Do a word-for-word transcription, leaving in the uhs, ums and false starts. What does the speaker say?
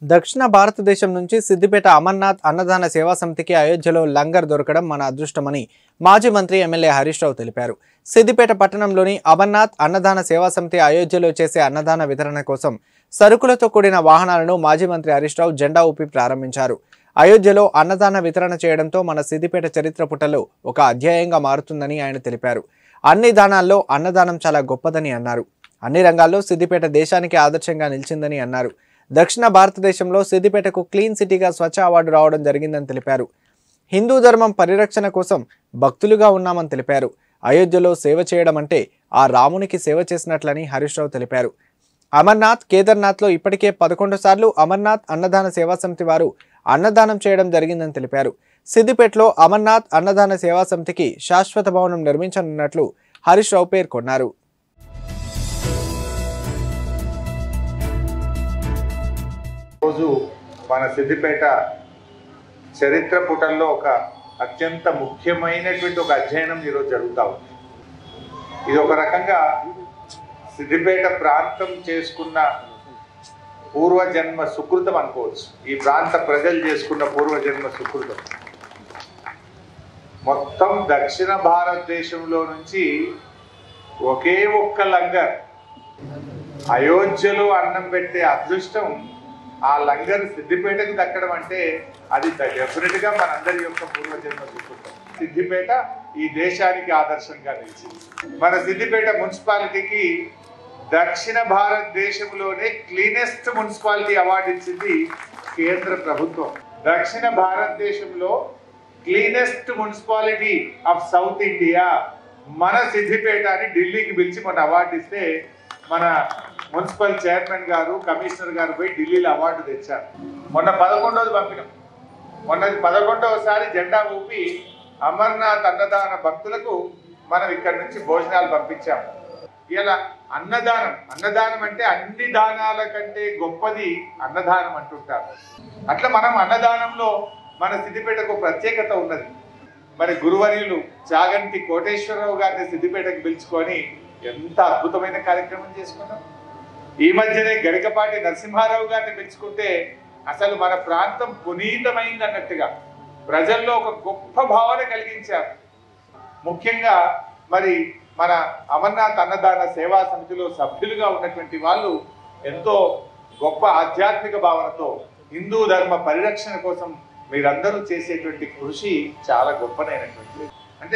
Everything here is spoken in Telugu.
దక్షిణ భారతదేశం నుంచి సిద్దిపేట అమర్నాథ్ అన్నదాన సేవా సమితికి అయోధ్యలో లంగర్ దొరకడం మన అదృష్టమని మాజీ మంత్రి ఎమ్మెల్యే హరీష్ రావు తెలిపారు. సిద్దిపేట పట్టణంలోని అమర్నాథ్ అన్నదాన సేవా సమితి అయోధ్యలో చేసే అన్నదాన వితరణ కోసం సరుకులతో కూడిన వాహనాలను మాజీ మంత్రి హరీష్ రావు జెండా ఊపి ప్రారంభించారు. అయోధ్యలో అన్నదాన వితరణ చేయడంతో మన సిద్దిపేట చరిత్ర పుటలో ఒక అధ్యాయంగా మారుతుందని ఆయన తెలిపారు. అన్ని దానాల్లో అన్నదానం చాలా గొప్పదని అన్నారు. అన్ని రంగాల్లో సిద్దిపేట దేశానికి ఆదర్శంగా నిలిచిందని అన్నారు. దక్షిణ భారతదేశంలో సిద్దిపేటకు క్లీన్ సిటీగా స్వచ్ఛ అవార్డు రావడం జరిగిందని తెలిపారు. హిందూ ధర్మం పరిరక్షణ కోసం భక్తులుగా ఉన్నామని తెలిపారు. అయోధ్యలో సేవ చేయడం అంటే ఆ రామునికి సేవ చేసినట్లని హరీష్ రావు తెలిపారు. అమర్నాథ్, కేదార్నాథ్లో ఇప్పటికే పదకొండు సార్లు అమర్నాథ్ అన్నదాన సేవా సమితి వారు అన్నదానం చేయడం జరిగిందని తెలిపారు. సిద్దిపేటలో అమర్నాథ్ అన్నదాన సేవా సమితికి శాశ్వత భవనం నిర్మించనున్నట్లు హరీష్ రావు పేర్కొన్నారు. రోజు మన సిద్దిపేట చరిత్ర పుటల్లో ఒక అత్యంత ముఖ్యమైనటువంటి ఒక అధ్యయనం ఈరోజు జరుగుతూ ఉంది. ఇది ఒక రకంగా సిద్దిపేట ప్రాంతం చేసుకున్న పూర్వజన్మ సుకృతం అనుకోవచ్చు. ఈ ప్రాంత ప్రజలు చేసుకున్న పూర్వజన్మ సుకృతం. మొత్తం దక్షిణ భారతదేశంలో నుంచి ఒకే ఒక్క లంగర్ అయోధ్యలో అన్నం పెట్టే అదృష్టం ఆ లంగర్ సిద్దిపేటకు దక్కడం అంటే అది డెఫినెట్ గా మనందరి యొక్క పూర్వజన్మ సుకృతం. సిద్దిపేట ఈ దేశానికి ఆదర్శంగా నిలిచింది. మన సిద్దిపేట మున్సిపాలిటీకి దక్షిణ భారతదేశంలోనే క్లీనెస్ట్ మున్సిపాలిటీ అవార్డు ఇచ్చింది కేంద్ర ప్రభుత్వం. దక్షిణ భారతదేశంలో cleanest municipality of South India మన సిద్దిపేట అని ఢిల్లీకి పిలిచి మన అవార్డు ఇస్తే మన మున్సిపల్ చైర్మన్ గారు, కమిషనర్ గారు పోయి ఢిల్లీలో అవార్డు తెచ్చారు. మొన్న పదకొండవది పంపినాం. మొన్నది పదకొండవసారి జెండా ఊపి అమర్నాథ్ అన్నదాన భక్తులకు మనం ఇక్కడ నుంచి భోజనాలు పంపించాము. ఇలా అన్నదానం అన్నదానం అంటే అన్ని దానాల కంటే గొప్పది అన్నదానం అంటుంటారు. అట్లా మనం అన్నదానంలో మన సిద్దిపేటకు ప్రత్యేకత ఉన్నది. మరి గురువర్యులు చాగంటి కోటేశ్వరరావు గారిని సిద్దిపేటకు పిలుచుకొని ఎంత అద్భుతమైన కార్యక్రమం చేసుకున్నాం. ఈ మధ్యనే గరికపాటి నరసింహారావు గారిని పిలుచుకుంటే అసలు మన ప్రాంతం పునీతమైంది అన్నట్టుగా ప్రజల్లో ఒక గొప్ప భావన కలిగించారు. ముఖ్యంగా మరి మన అమర్నాథ్ అన్నదాన సేవా సమితిలో సభ్యులుగా ఉన్నటువంటి వాళ్ళు ఎంతో గొప్ప ఆధ్యాత్మిక భావనతో హిందూ ధర్మ పరిరక్షణ కోసం మీరందరూ చేసేటువంటి కృషి చాలా గొప్పనైనటువంటిది.